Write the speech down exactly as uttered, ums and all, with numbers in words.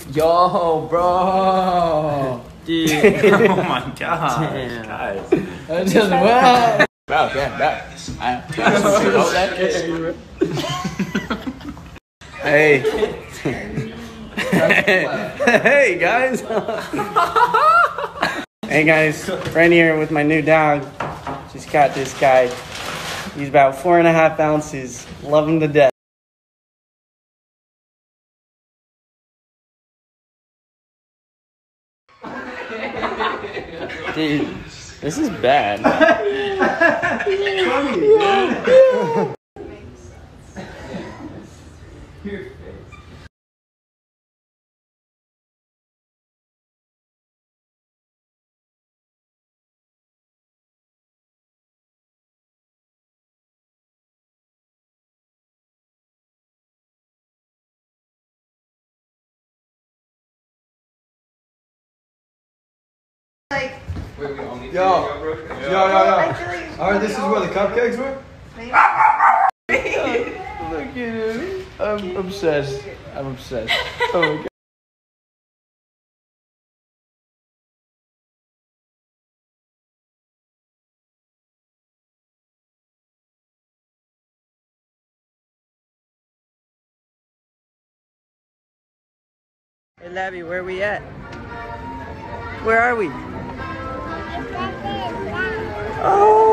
Yo, bro. Dude. Oh my god. Damn. Guys. I just wow. Bro, yeah, bro. Hey. Hey guys. Hey guys, right here with my new dog. Just got this guy. He's about four and a half ounces. Love him to death. Dude, this is bad. Like, Yo, yo, yo, yo. I feel like Alright, this is where the cupcakes were? Look at him. I'm obsessed. I'm obsessed. Oh my god. Hey Labby, where are we at? Where are we? Oh!